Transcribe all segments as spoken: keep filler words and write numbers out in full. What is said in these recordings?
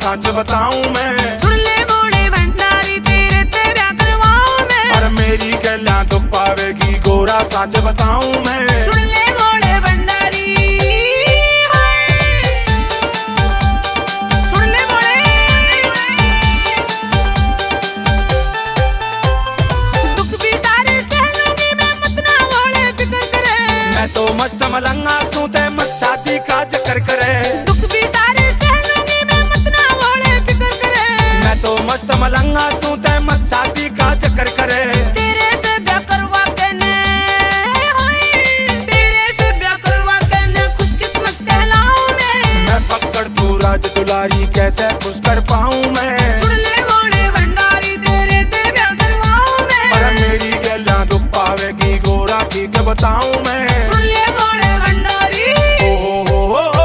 सच बताऊं मैं। सुन ले मोड़े भंडारी तेरे ते ब्याह करवाऊं मैं। पर मेरी गल्ला दुख पावेगी गोरा सच बताऊं मैं। सुन ले मोड़े भंडारी सुन ले मोड़े दुख भी सारे सह लूंगी मैं मत ना मोड़े फिक्र करे। मैं तो मस्त मलंगा सू ते मत शादी का चक्कर करे। दुख भी सारे सह लूंगी मैं मत ना मोड़े फिक्र करे। मैं तो मस्त मलंगा सू ते मत शादी का चक्कर करे। तेरे से ब्याह करवा के ने तेरे से ब्याह करवा के ने खुशकिस्मत कहलाऊं मैं। मैं पकड़ तू राज दुलारी कैसे खुश कर पाऊं मैं। सुन ले मोड़े भंडारी तेरे ते ब्याह करवाऊं मैं। पर मेरी गल्ला दुख पावेगी गोरा ठीक बताऊं मैं। सुन ले मोड़े भंडारी ओ हो हो हो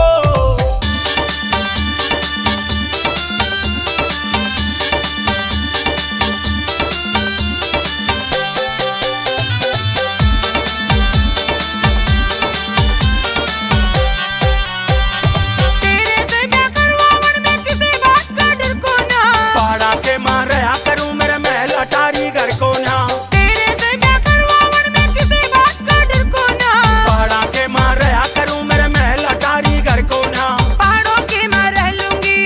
तेरे से ब्याह करवावन में किसी बात का डर को ना। पहाड़ा के मार रहा करूं मेरे महल अटारी घर को ना। तेरे से ब्याह करवावन में किसी बात का डर को ना। पहाड़ा के मार रहा करूं मेरे महल अटारी घर को ना। पहाड़ों के मैं रह लूंगी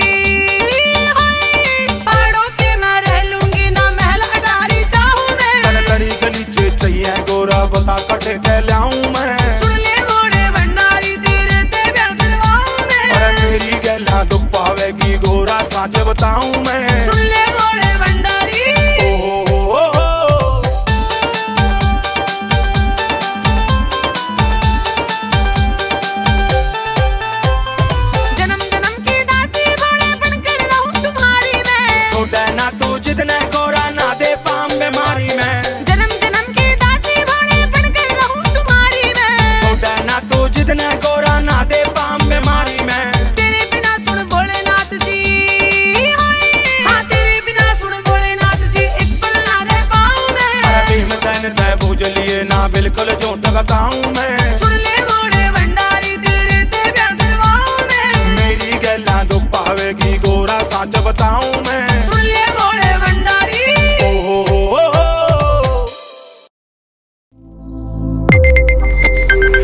पहाड़ों के मैं रह लूंगी ना महल अटारी चाहूं मैं। कनकड़ी गलीचे चाहिए गोरा बता कटे ते लाऊं मैं। सुन ले मोड़े भंडारी तेरे ते ब्याह करवाऊं मैं। पर मेरी गल्ला दुख पावेगी गोरा सच बताऊं मैं। सुन ले मोड़े भंडारी ओ हो हो हो जन्म जन्म की दासी भोले बनकर रहूं तुम्हारी मैं। तो डैना तू जितने गोरा ना दे पाम बीमारी में। जन्म जन्म की दासी भोले बनकर रहूं तुम्हारी मैं। तो डैना तू जितने गोरा ना दे पाम बीमारी में। तेरे बिना सुन भोलेनाथ जी हाँ तेरे बिना सुन भोलेनाथ जी एक पल ना रह पाऊं मैं। अरे भीमसेन तय बूझ लिए ना बिल्कुल झूठ बताऊं मैं। सुन ले मोड़े भंडारी तेरे ते ब्याह करवाऊं मैं। मेरी गल्ला दुख पावेगी गोरा सच बताऊं मैं। सुन ले मोड़े भंडारी ओ हो हो हो हो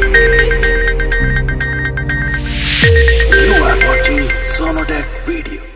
You are watching Sonodec video.